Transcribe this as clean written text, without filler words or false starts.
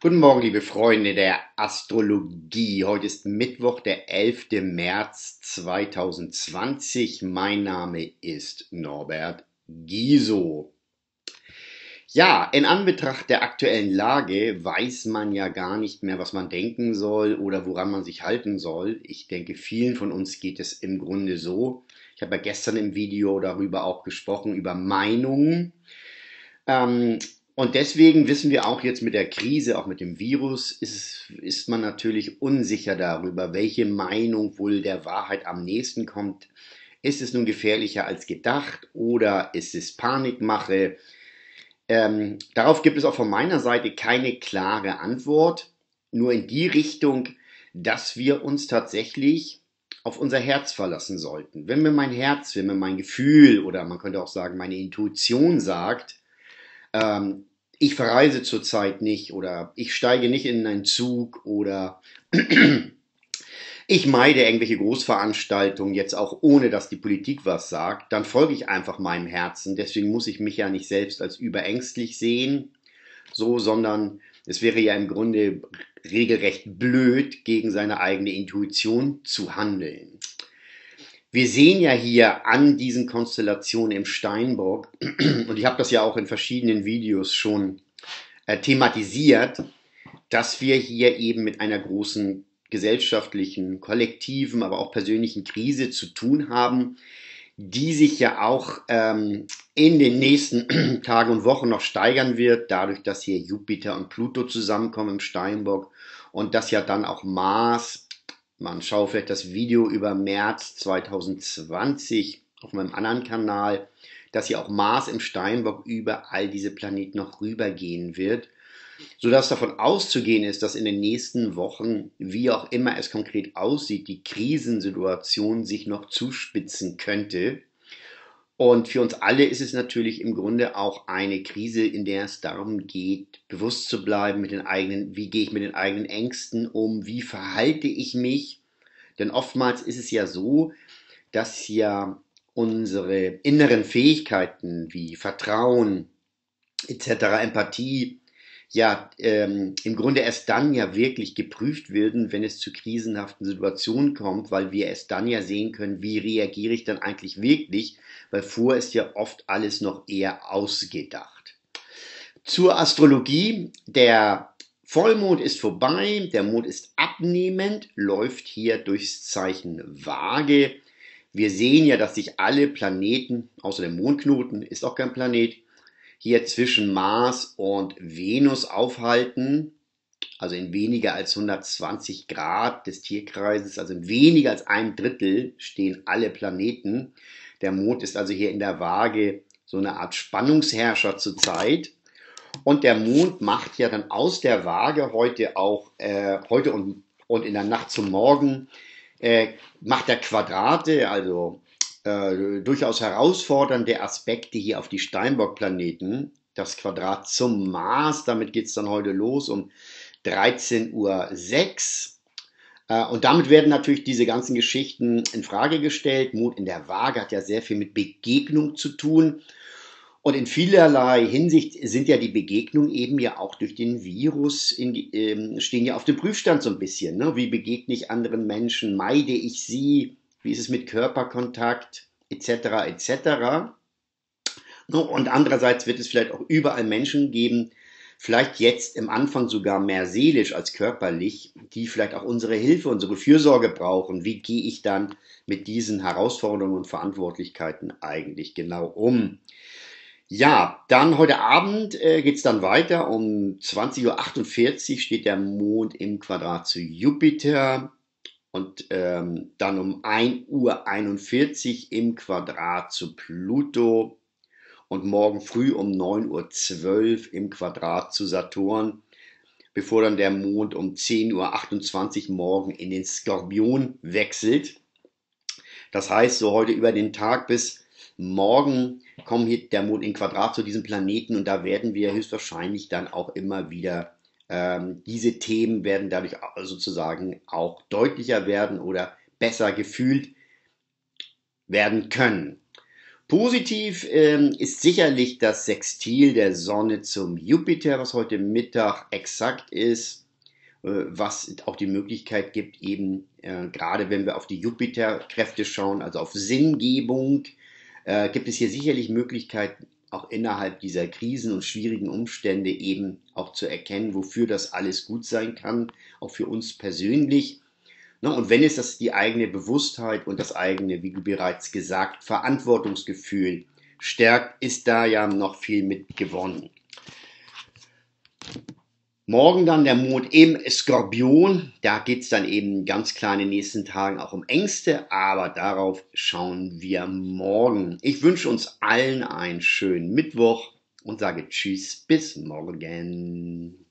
Guten Morgen, liebe Freunde der Astrologie. Heute ist Mittwoch, der 11. März 2020. Mein Name ist Norbert Giso. Ja, in Anbetracht der aktuellen Lage weiß man ja gar nicht mehr, was man denken soll oder woran man sich halten soll. Ich denke, vielen von uns geht es im Grunde so. Ich habe ja gestern im Video darüber auch gesprochen, über Meinungen. Ähm, und deswegen wissen wir auch jetzt mit der Krise, auch mit dem Virus, ist man natürlich unsicher darüber, welche Meinung wohl der Wahrheit am nächsten kommt. Ist es nun gefährlicher als gedacht oder ist es Panikmache? Darauf gibt es auch von meiner Seite keine klare Antwort, nur in die Richtung, dass wir uns tatsächlich auf unser Herz verlassen sollten. Wenn mir mein Herz, wenn mir mein Gefühl oder man könnte auch sagen, meine Intuition sagt, ähm, ich verreise zurzeit nicht oder ich steige nicht in einen Zug oder ich meide irgendwelche Großveranstaltungen, jetzt auch ohne dass die Politik was sagt, dann folge ich einfach meinem Herzen. Deswegen muss ich mich ja nicht selbst als überängstlich sehen, so, sondern es wäre ja im Grunde regelrecht blöd, gegen seine eigene Intuition zu handeln. Wir sehen ja hier an diesen Konstellationen im Steinbock, und ich habe das ja auch in verschiedenen Videos schon thematisiert, dass wir hier eben mit einer großen gesellschaftlichen, kollektiven, aber auch persönlichen Krise zu tun haben, die sich ja auch in den nächsten Tagen und Wochen noch steigern wird, dadurch, dass hier Jupiter und Pluto zusammenkommen im Steinbock und dass ja dann auch Mars, man schaut vielleicht das Video über März 2020 auf meinem anderen Kanal, dass ja auch Mars im Steinbock über all diese Planeten noch rübergehen wird, sodass davon auszugehen ist, dass in den nächsten Wochen, wie auch immer es konkret aussieht, die Krisensituation sich noch zuspitzen könnte. Und für uns alle ist es natürlich im Grunde auch eine Krise, in der es darum geht, bewusst zu bleiben mit den eigenen, wie gehe ich mit den eigenen Ängsten um, wie verhalte ich mich. Denn oftmals ist es ja so, dass ja unsere inneren Fähigkeiten wie Vertrauen etc., Empathie, ja im Grunde erst dann ja wirklich geprüft werden, wenn es zu krisenhaften Situationen kommt, weil wir erst dann ja sehen können, wie reagiere ich dann eigentlich wirklich, weil vorher ist ja oft alles noch eher ausgedacht. Zur Astrologie, der Vollmond ist vorbei, der Mond ist abnehmend, läuft hier durchs Zeichen Waage. Wir sehen ja, dass sich alle Planeten, außer dem Mondknoten, ist auch kein Planet, hier zwischen Mars und Venus aufhalten, also in weniger als 120 Grad des Tierkreises, also in weniger als einem Drittel stehen alle Planeten. Der Mond ist also hier in der Waage so eine Art Spannungsherrscher zurzeit. Und der Mond macht ja dann aus der Waage heute auch, heute und in der Nacht zum Morgen, macht er Quadrate, also durchaus herausfordernde Aspekte hier auf die Steinbock-Planeten. Das Quadrat zum Mars, damit geht es dann heute los um 13:06 Uhr. Und damit werden natürlich diese ganzen Geschichten in Frage gestellt. Mond in der Waage hat ja sehr viel mit Begegnung zu tun. Und in vielerlei Hinsicht sind ja die Begegnungen eben ja auch durch den Virus stehen ja auf dem Prüfstand so ein bisschen. Ne? Wie begegne ich anderen Menschen? Meide ich sie? Wie ist es mit Körperkontakt? Etc. etc. Und andererseits wird es vielleicht auch überall Menschen geben, vielleicht jetzt im Anfang sogar mehr seelisch als körperlich, die vielleicht auch unsere Hilfe, unsere Fürsorge brauchen. Wie gehe ich dann mit diesen Herausforderungen und Verantwortlichkeiten eigentlich genau um? Ja, dann heute Abend geht es dann weiter. Um 20:48 Uhr steht der Mond im Quadrat zu Jupiter und dann um 1:41 Uhr im Quadrat zu Pluto und morgen früh um 9:12 Uhr im Quadrat zu Saturn, bevor dann der Mond um 10:28 Uhr morgen in den Skorpion wechselt. Das heißt, so heute über den Tag bis morgen kommt hier der Mond in Quadrat zu diesem Planeten und da werden wir höchstwahrscheinlich dann auch immer wieder, diese Themen werden dadurch sozusagen auch deutlicher werden oder besser gefühlt werden können. Positiv ist sicherlich das Sextil der Sonne zum Jupiter, was heute Mittag exakt ist, was auch die Möglichkeit gibt, eben gerade wenn wir auf die Jupiterkräfte schauen, also auf Sinngebung, gibt es hier sicherlich Möglichkeiten, auch innerhalb dieser Krisen und schwierigen Umstände eben auch zu erkennen, wofür das alles gut sein kann, auch für uns persönlich. Ne, und wenn es das die eigene Bewusstheit und das eigene, wie bereits gesagt, Verantwortungsgefühl stärkt, ist da ja noch viel mit gewonnen. Morgen dann der Mond im Skorpion. Da geht's dann eben ganz klar in den nächsten Tagen auch um Ängste, aber darauf schauen wir morgen. Ich wünsche uns allen einen schönen Mittwoch und sage Tschüss, bis morgen.